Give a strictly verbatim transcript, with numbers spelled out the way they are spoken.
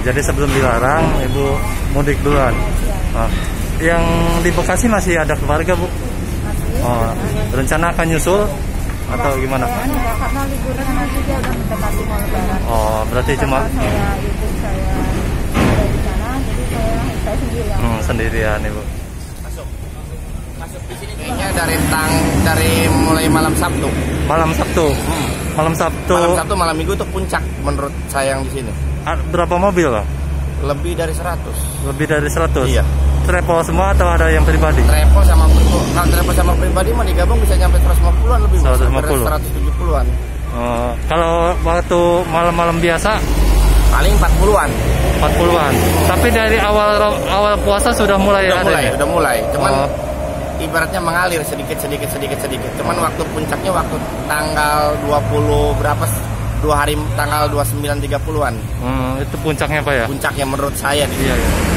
jadi sebelum dilarang, Ibu mudik duluan. Oh. Yang di Bekasi masih ada keluarga, Bu? Masih. Oh, rencana akan nyusul atau gimana? Enggak, karena liburan nanti dia udah mendekati mau lebaran. Oh, berarti cuma saya ibu saya ada di sana, jadi saya saya sendirian. hmm, sendirian, Ibu. Masuk. Masuk di sini kayaknya dari tang dari mulai malam Sabtu. Malam Sabtu. Hmm. Malam Sabtu. Malam Sabtu malam Minggu itu puncak menurut saya yang di sini. Ah, berapa mobil, Pak? Lebih dari seratus. Lebih dari seratus. Iya. Travel semua atau ada yang pribadi? Travel sama pribadi, kalau travel sama pribadi mah digabung bisa nyampe seratus lima puluhan lebih. seratus lima puluh. seratus tujuh puluhan. Oh, kalau waktu malam-malam biasa Paling empat puluhan. empat puluhan. Tapi dari awal awal puasa sudah mulai Udah ada. mulai, ya? udah mulai. Cuman Oh. ibaratnya mengalir sedikit sedikit sedikit sedikit. Cuman waktu puncaknya waktu tanggal dua puluh berapa? Dua hari tanggal dua puluh sembilan tiga puluhan. Hmm, itu puncaknya, Pak ya? Puncaknya menurut saya nih. Iya, iya.